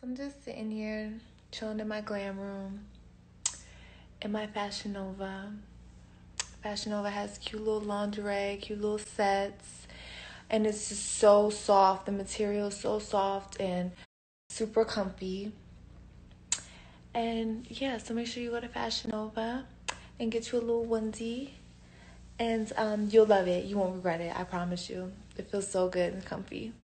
I'm just sitting here chilling in my glam room in my Fashion Nova. Fashion Nova has cute little lingerie, cute little sets, and it's just so soft. The material is so soft and super comfy. And yeah, so make sure you go to Fashion Nova and get you a little onesie. And you'll love it. You won't regret it. I promise you. It feels so good and comfy.